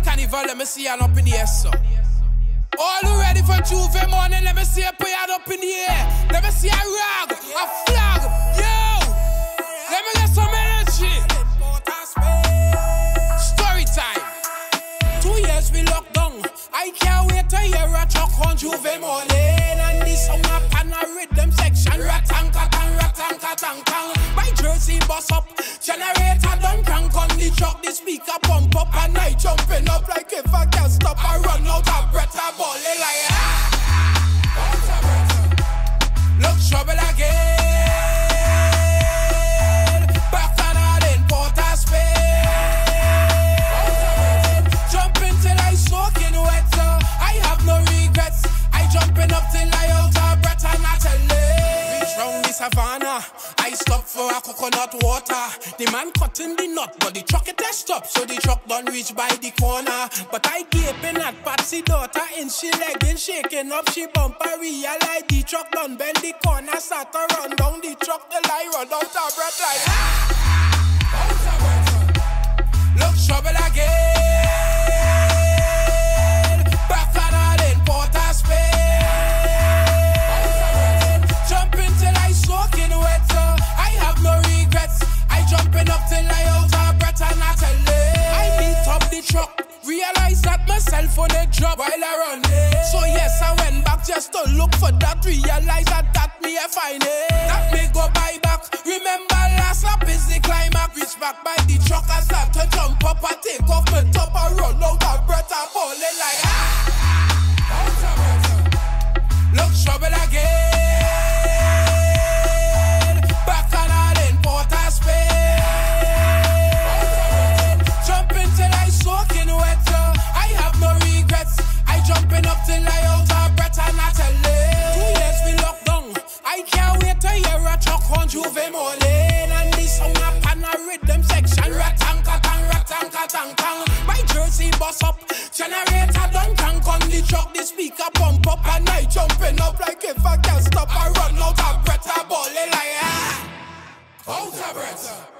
carnival, let me see you up in the air, so. All who ready for Juve morning, let me see you put your up in the air. Let me see a rag, a flag, yo. Let me get some energy. Story time. 2 years we locked down. I can't wait to hear a truck on Juve morning. And this song up and a rhythm section. Ratang-katang. My jersey bust up. Generator done crank on the truck. The speaker pump up and I jumping up like if I can't stop. I run out of breath. I ball it like look trouble again. Back on all in Port of Spain. Jumping till I soaking wet. I have no regrets. I jumping up till I out of breath and I tell it. Reach round the savannah. I stop for a coconut water. The man cutting the nut, but the truck it has stopped. So the truck done reach by the corner. But I gaping at Patsy daughter in she legging, shaking up she bumper. Realize the truck done bend the corner. Start to run down the truck till I run out of breath like look trouble again. Back on all in Port of Spain. Jumping till I soaking wet. I have no regrets. I jumping up till I out of breath and I tell it. I beat up the truck. Realize that my cell phone a drop while I run it. So yes, I went back just to look for that. Realize that me I find it. That me go buy back. Remember last lap is the climax. Reach back by the truck and start to jump up. I take off my top and run out of breath and fall it like look trouble again. Back on all in Port of Spain. Jumping till I soaking wet. I have no regrets. I jumping up till I out of breath and I tell it. 2 years we locked down. I can't wait to hear a truck on Juve morning. And this song up and a rhythm section. Ratang-katang. My jersey bust up. Generator done crank on the truck. The speaker pump up and I jumping up like if I can't stop. I run out of breath. I ball it like out of breath.